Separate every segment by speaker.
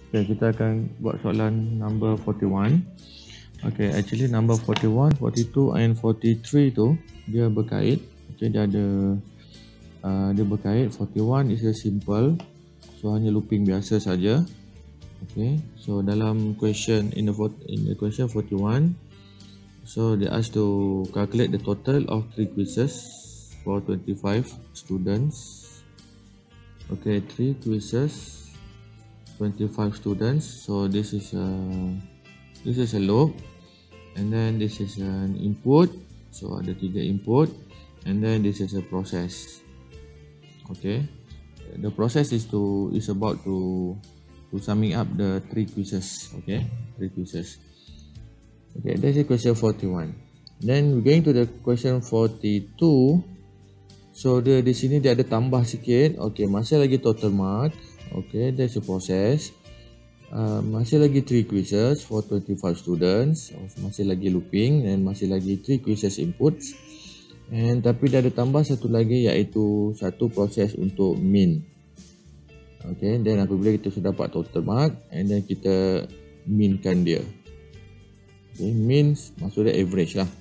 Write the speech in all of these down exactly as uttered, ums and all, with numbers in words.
Speaker 1: Okay, kita akan buat soalan number forty-one. Okay, actually number forty-one, forty-two and forty-three tu dia berkait. Okay, dia ada uh, dia berkait. forty-one is a simple, so hanya looping biasa saja. Okay, so dalam question in the in the question forty-one, so they asked to calculate the total of three quizzes for twenty-five students. Okay, three quizzes, twenty-five students. So this is a this is a loop, and then this is an input. So ada tiga input, and then this is a process. Okay, the process is to is about to to summing up the three quizzes. Okay, three quizzes. Okay, that's the question forty-one. Then we're going to the question forty-two. So dia di sini dia ada tambah sikit. Okay, masih lagi total mark. Okay, that's the process. Uh, masih lagi three quizzes for twenty-five students. Masih lagi looping, dan masih lagi three quizzes inputs. And tapi dia ada tambah satu lagi, iaitu satu proses untuk min. Okay, dan apabila kita sudah dapat total mark, and then kita minkan dia. Okay, min maksudnya average lah.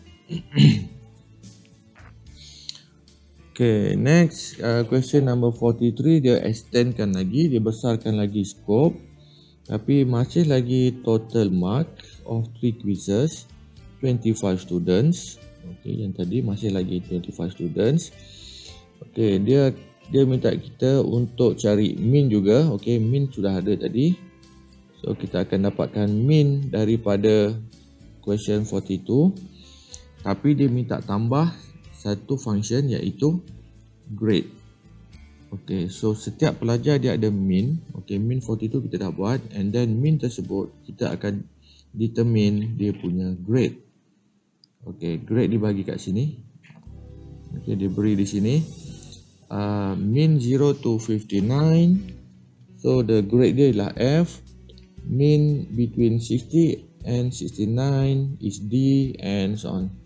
Speaker 1: Okay, next uh, question number forty-three, dia extendkan lagi, dia besarkan lagi scope, tapi masih lagi total mark of three quizzes, twenty-five students. Okay, yang tadi masih lagi twenty-five students. Okay, dia dia minta kita untuk cari min juga. Okay, min sudah ada tadi, so kita akan dapatkan min daripada question forty-two, tapi dia minta tambah satu function, iaitu grade. Okay, so setiap pelajar dia ada min. Okay, min forty-two kita dah buat, and then min tersebut kita akan determine dia punya grade. Okay, grade dibagi kat sini. Okay, dia beri di sini uh, min zero to fifty-nine, so the grade dia ialah F. Min between sixty and sixty-nine is D, and so on.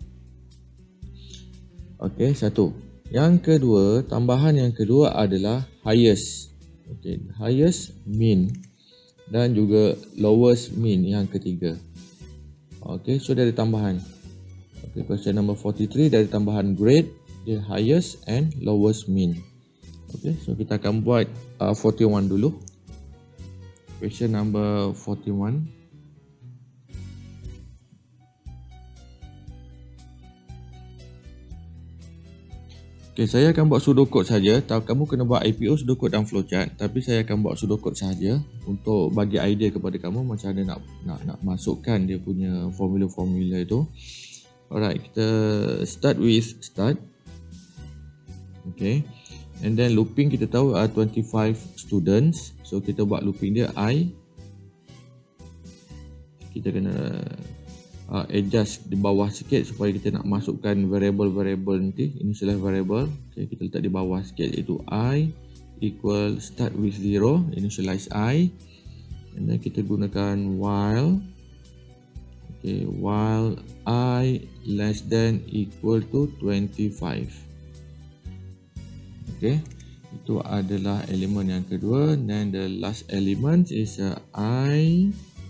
Speaker 1: Okey, satu. Yang kedua, tambahan yang kedua adalah highest. Okey, highest min dan juga lowest min yang ketiga. Okey, so dari tambahan. Okey, question number forty-three dari tambahan grade, dia highest and lowest min. Okey, so kita akan buat uh, forty-one dulu. Question number forty-one. Okay, saya akan buat pseudocode saja. Kamu kena buat I P O, pseudocode dan flowchart. Tapi saya akan buat pseudocode saja untuk bagi idea kepada kamu macam mana nak nak nak masukkan dia punya formula-formula itu. Alright, kita start with start. Okay, and then looping kita tahu ada twenty-five students. So kita buat looping dia I. Kita kena Uh, adjust di bawah sikit supaya kita nak masukkan variable-variable nanti, initialize variable. Okay, kita letak di bawah sikit, iaitu I equal start with zero, initialize I, and then kita gunakan while. Okay, while I less than equal to twenty-five. Okay, itu adalah elemen yang kedua, dan the last element is uh, I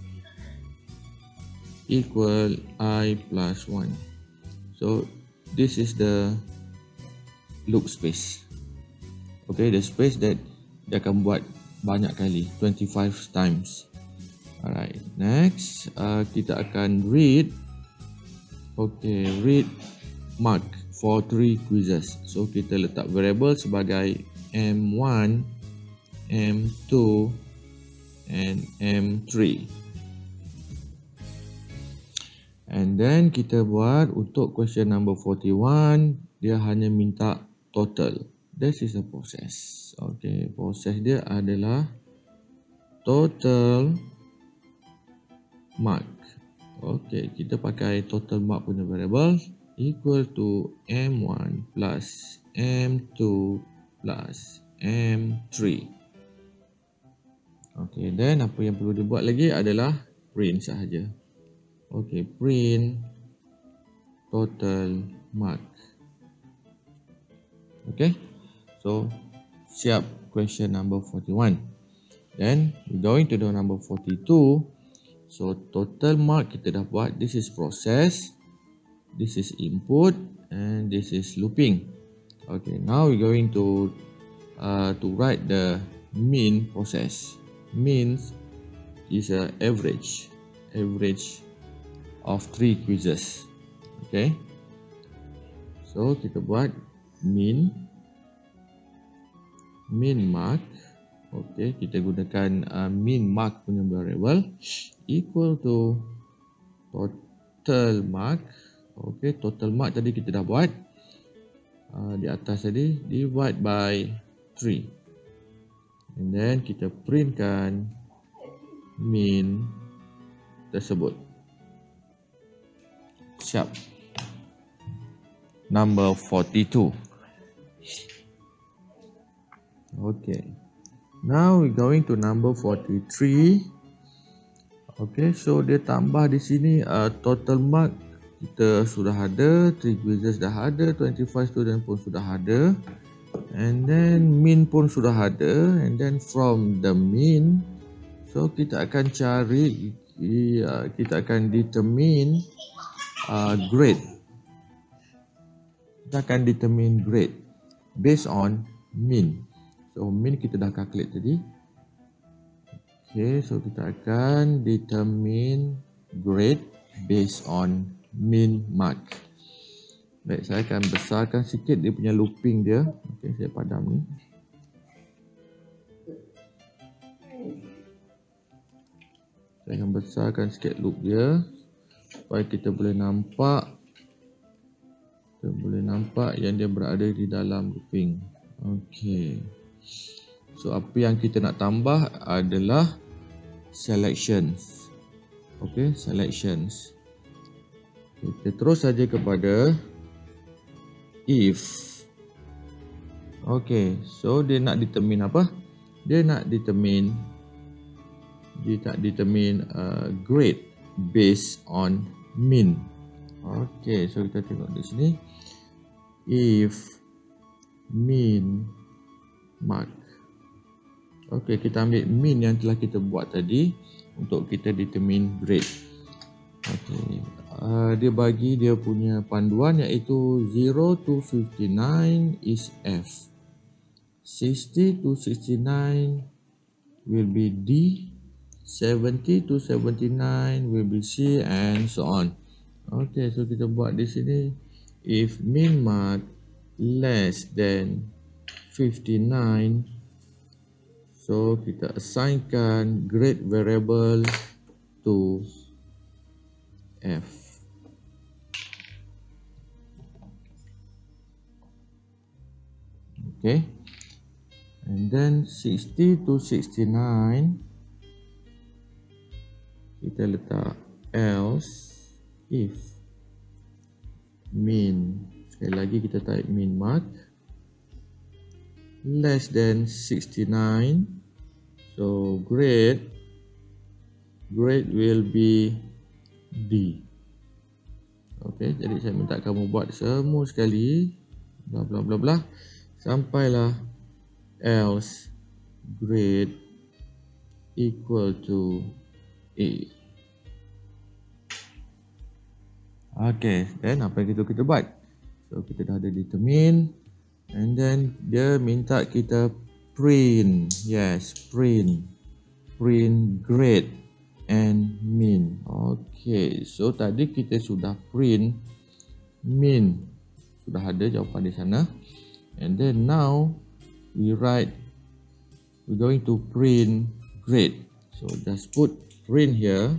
Speaker 1: equal I plus one. So this is the loop space. Okay, the space that dia akan buat banyak kali, twenty-five times. Alright, next uh, kita akan read. Okay, read mark for three quizzes. So kita letak variable sebagai M one, M two and M three. And then kita buat untuk question number forty-one, dia hanya minta total. This is a process. Okay, proses dia adalah total mark. Okay, kita pakai total mark punya variable equal to M one plus M two plus M three. Okay, then apa yang perlu dibuat lagi adalah print sahaja. Okay, print total mark. Okay, so siap question number forty-one. Then we're going to the number forty-two. So total mark kita dah buat. This is process, this is input, and this is looping. Okay, now we're going to uh, to write the mean process. Means is a average, average of three quizzes. Okay, so kita buat mean, mean mark. Okay, kita gunakan uh, mean mark punya variable equal to total mark. Okay, total mark tadi kita dah buat uh, di atas tadi, divide by three, and then kita printkan mean tersebut. Siap. Number forty-two. Okay. Now we going to number forty-three. Okay, so dia tambah di sini uh, total mark kita sudah ada, three quizzes dah ada, twenty-five student pun sudah ada, and then mean pun sudah ada, and then from the mean, so kita akan cari, uh, kita akan determine uh, grade. Kita akan determine grade based on mean. So mean kita dah calculate tadi. Okay, so kita akan determine grade based on mean mark. Baik, saya akan besarkan sikit dia punya looping dia. Okay, saya padam ni. Saya akan besarkan sikit loop dia supaya kita boleh nampak, kita boleh nampak yang dia berada di dalam looping. Okay, so apa yang kita nak tambah adalah selections. Okay, selections. Kita terus saja kepada if. Okay, so dia nak determine apa? Dia nak determine, dia nak determine uh, grade based on mean. Okay, so kita tengok di sini. If mean mark. Okay, kita ambil mean yang telah kita buat tadi untuk kita determine grade. Okay, uh, dia bagi dia punya panduan iaitu zero to fifty-nine is F, sixty to sixty-nine will be D, seventy to seventy-nine will be C, and so on. Okay, so kita buat di sini if mean mark less than fifty-nine, so kita assignkan grade variable to F. Okay, and then sixty to sixty-nine kita letak else if mean, sekali lagi kita type mean mark less than sixty-nine, so grade grade will be D. Okay, jadi saya minta kamu buat semua sekali, bla bla bla bla, sampailah else grade equal to A. Okay, then apa yang kita kita buat? So kita dah ada determine, and then dia minta kita print, yes, print, print grade and mean. Okay, so tadi kita sudah print mean, sudah ada jawapan di sana, and then now we write, we're going to print grade. So just put print here.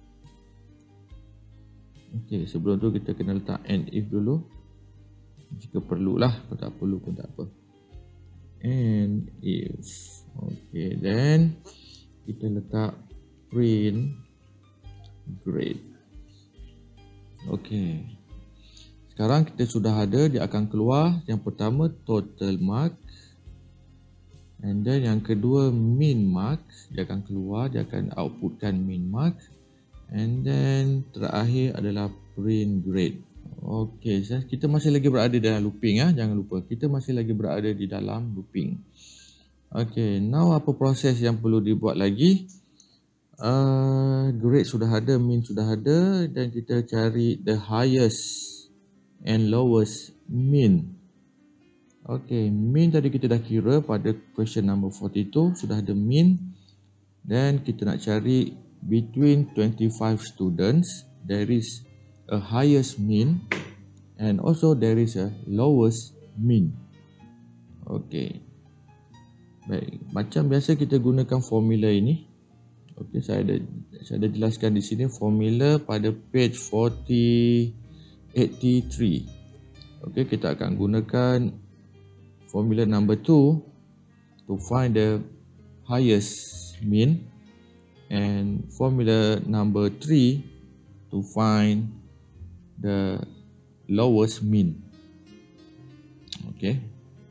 Speaker 1: Okay, sebelum tu kita kena letak and if dulu jika perlulah, kalau tak perlu pun tak apa. And if, okay, then kita letak print grade. Okay, sekarang kita sudah ada, dia akan keluar yang pertama total mark, and then yang kedua mean mark, dia akan keluar, dia akan outputkan mean mark, and then terakhir adalah print grade. Okay, kita masih lagi berada dalam looping, ah, jangan lupa kita masih lagi berada di dalam looping. Okay, now apa proses yang perlu dibuat lagi? Uh, grade sudah ada, min sudah ada, dan kita cari the highest and lowest min. Okay, min tadi kita dah kira pada question number forty-two, sudah ada min. Dan kita nak cari between twenty-five students, there is a highest min and also there is a lowest min. Okay. Baik, macam biasa kita gunakan formula ini. Okey, saya ada saya ada jelaskan di sini formula pada page forty eighty-three. Okey, kita akan gunakan formula number two to find the highest min and formula number three to find the lowest min. Okey.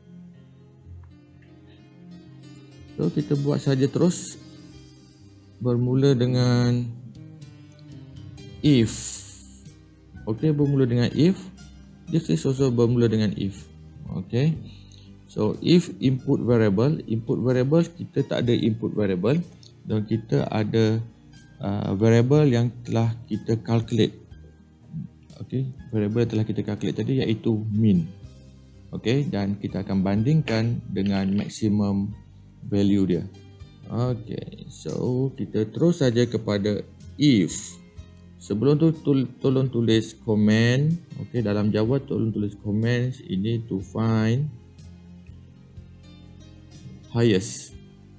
Speaker 1: So kita buat saja terus, bermula dengan if. Okay, bermula dengan if. This is also bermula dengan if. Okay, so if input variable, input variable kita tak ada input variable dan kita ada uh, variable yang telah kita calculate. Okay, variable yang telah kita calculate tadi iaitu min. Okay, dan kita akan bandingkan dengan maximum value dia. Okay, so kita terus saja kepada if. Sebelum tu tul tolong tulis comment. Okay, dalam Java tolong tulis comment ini to find highest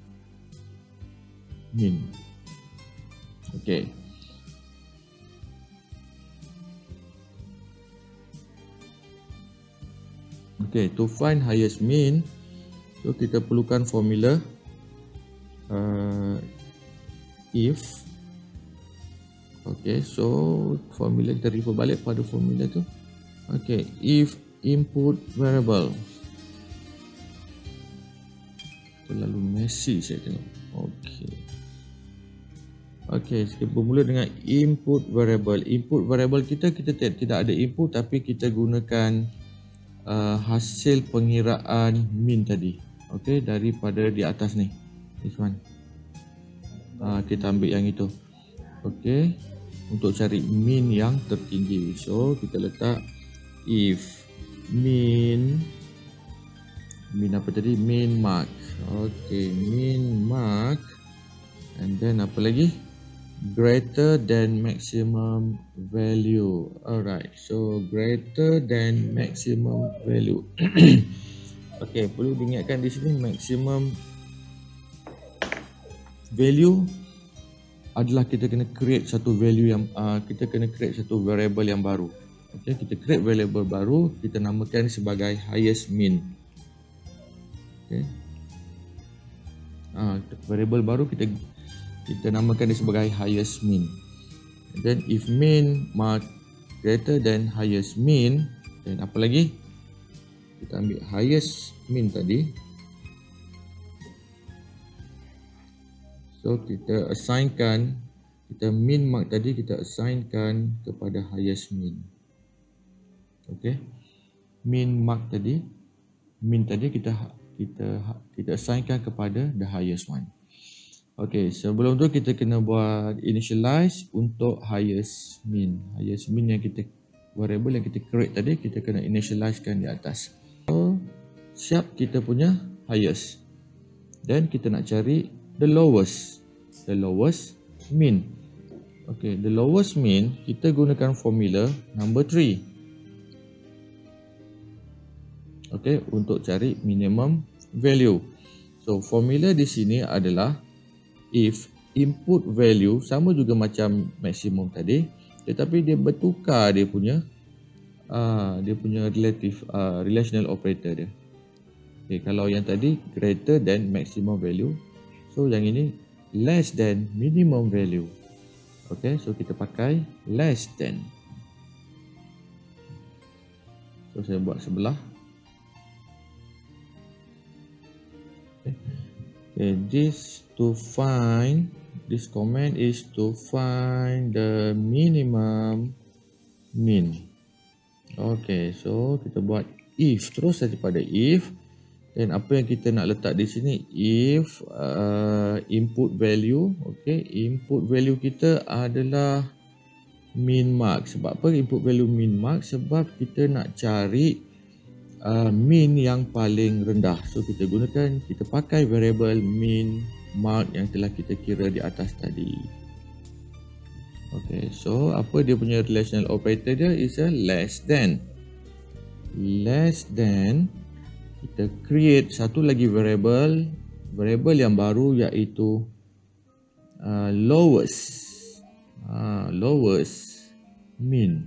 Speaker 1: min. Okay. Okay, to find highest min, so kita perlukan formula uh, if. Okay, so formula kita refer balik pada formula tu. Okay, if input variable. Terlalu messy saya tengok. Okay. Okay, kita bermula dengan input variable. Input variable kita kita tidak ada input tapi kita gunakan Uh, hasil pengiraan min tadi. Okey, daripada di atas ni. This one. Uh, kita ambil yang itu. Okey, untuk cari min yang tertinggi. So, kita letak if min min apa tadi? Min mark. Okey, min mark and then apa lagi? Greater than maximum value. Alright, so greater than maximum value. Okay, perlu diingatkan di sini maximum value adalah kita kena create satu value yang uh, kita kena create satu variable yang baru. Okay, kita create variable baru, kita namakan sebagai highest min. Okay, uh, variable baru kita kita namakan dia sebagai highest min. And then if min mark greater than highest min, dan apa lagi? Kita ambil highest min tadi. So kita assignkan, kita min mark tadi kita assignkan kepada highest min. Okay, min mark tadi, min tadi kita kita kita assignkan kepada the highest one. Okay, sebelum tu kita kena buat initialize untuk highest min. Highest min yang kita, variable yang kita create tadi, kita kena initializekan di atas. So, siap kita punya highest. Then kita nak cari the lowest. The lowest min. Okay, the lowest min, kita gunakan formula number three. Okay, untuk cari minimum value. So, formula di sini adalah if input value sama juga macam maksimum tadi, tetapi dia bertukar dia punya uh, dia punya relative uh, relational operator dia. Okay, kalau yang tadi greater than maximum value, so yang ini less than minimum value. Okay, so kita pakai less than. So saya buat sebelah. Okay, okay, this to find, this command is to find the minimum min. Okay, so kita buat if, terus saja pada if, Dan apa yang kita nak letak di sini, if uh, input value, okay, input value kita adalah min mark. Sebab apa input value min mark? Sebab kita nak cari uh, min yang paling rendah. So kita gunakan, kita pakai variable min mark yang telah kita kira di atas tadi. Okay, so apa dia punya relational operator dia? Is a less than. Less than. Kita create satu lagi variable, variable yang baru iaitu uh, lowest, uh, lowest min.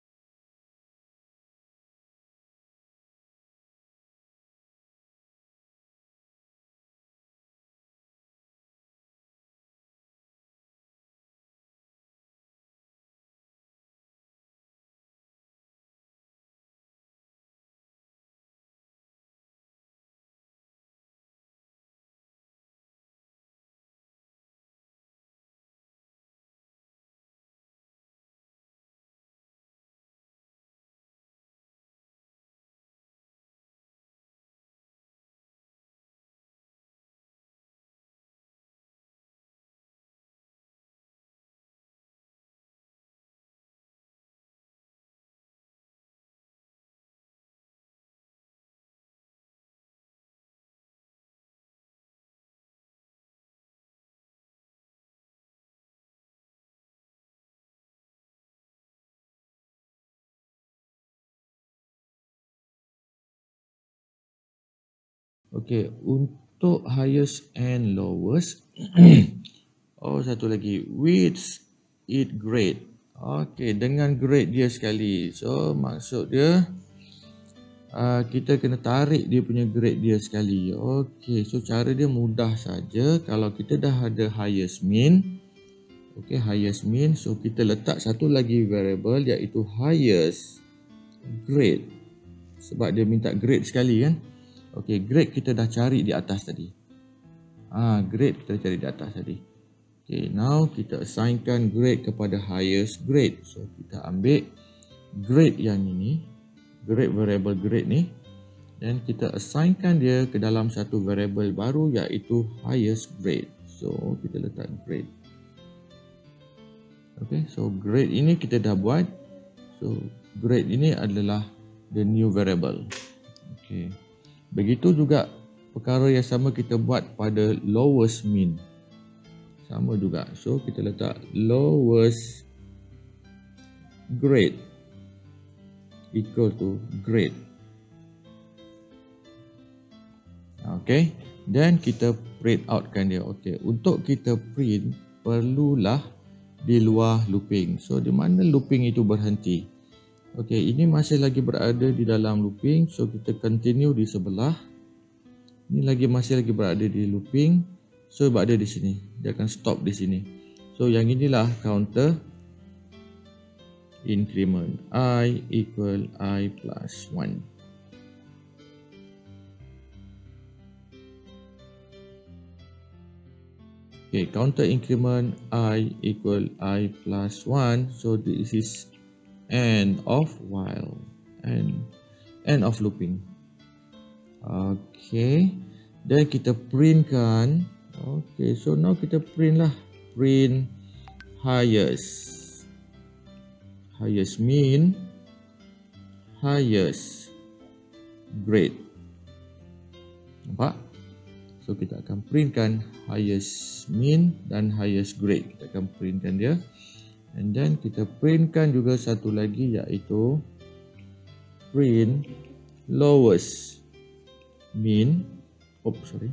Speaker 1: Okey, untuk highest and lowest, oh satu lagi, which it grade. Okey, dengan grade dia sekali. So maksud dia uh, kita kena tarik dia punya grade dia sekali. Okey, so cara dia mudah saja. Kalau kita dah ada highest min, okey, highest min, so kita letak satu lagi variable iaitu highest grade. Sebab dia minta grade sekali kan. Okey, grade kita dah cari di atas tadi. Ah, grade kita cari di atas tadi. Okey, now kita assignkan grade kepada highest grade. So kita ambil grade yang ini, grade variable grade ni, dan kita assignkan dia ke dalam satu variable baru iaitu highest grade. So kita letak grade. Okey, so grade ini kita dah buat. So grade ini adalah the new variable. Okey. Begitu juga perkara yang sama kita buat pada lowest min. Sama juga. So kita letak lowest grade equal to grade. Okay. Dan kita print outkan dia. Okay. Untuk kita print, perlulah di luar looping. So di mana looping itu berhenti? Okey, ini masih lagi berada di dalam looping. So kita continue di sebelah. Ini lagi masih lagi berada di looping. So berada di sini. Dia akan stop di sini. So yang inilah counter increment I equal I plus one. Okay, counter increment I equal I plus one. So this is end of while and end of looping. Okay, dan kita printkan. Okay, so now kita print lah, print highest, highest min, highest grade. Nampak? So kita akan printkan highest min dan highest grade. Kita akan printkan dia. And then kita printkan juga satu lagi iaitu print lowest min. Oh, sorry.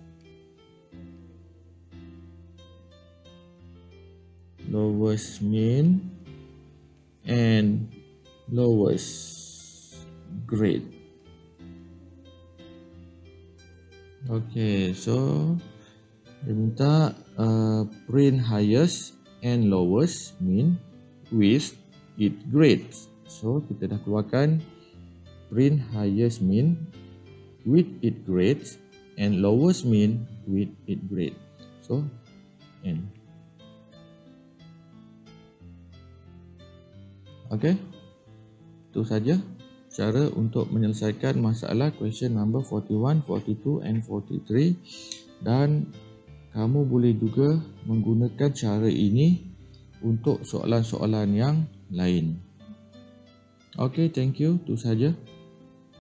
Speaker 1: Lowest min and lowest grade. Okay, so dia minta uh, print highest and lowest min with its grades. So kita dah keluarkan print highest min with its grades and lowest min with its grade. So n. Okay, itu saja. cara untuk menyelesaikan masalah question number forty-one, forty-two and forty-three, dan kamu boleh juga menggunakan cara ini untuk soalan-soalan yang lain. Okay, thank you. Itu saja.